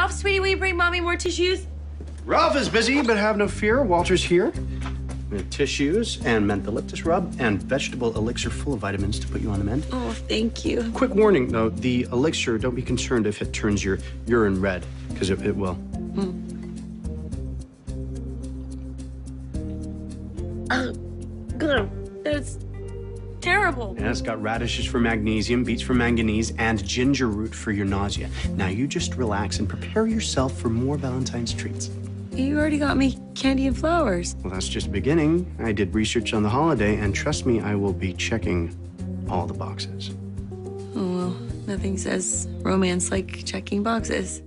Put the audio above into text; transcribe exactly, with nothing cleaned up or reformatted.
Ralph, sweetie, will you bring Mommy more tissues? Ralph is busy, but have no fear. Walter's here. With tissues and mentholyptus rub and vegetable elixir full of vitamins to put you on the mend. Oh, thank you. Quick warning, though. The elixir, don't be concerned if it turns your urine red, because it, it will. Mm. Oh, good. That's terrible. Yeah, it's got radishes for magnesium, beets for manganese, and ginger root for your nausea. Now you just relax and prepare yourself for more Valentine's treats. You already got me candy and flowers. Well, that's just beginning. I did research on the holiday, and trust me, I will be checking all the boxes. Oh, well, nothing says romance like checking boxes.